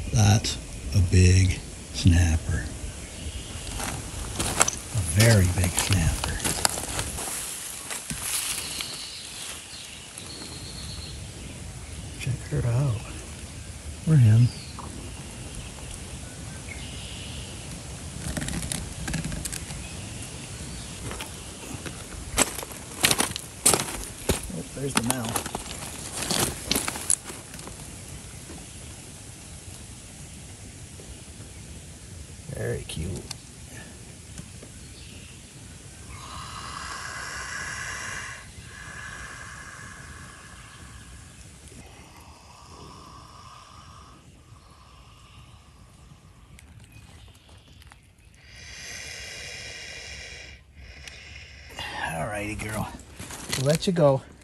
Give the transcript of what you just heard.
That's a big snapper. A very big snapper. Check her out. Or him. Oh, there's the mouth. Very cute. Alrighty, girl. We'll let you go.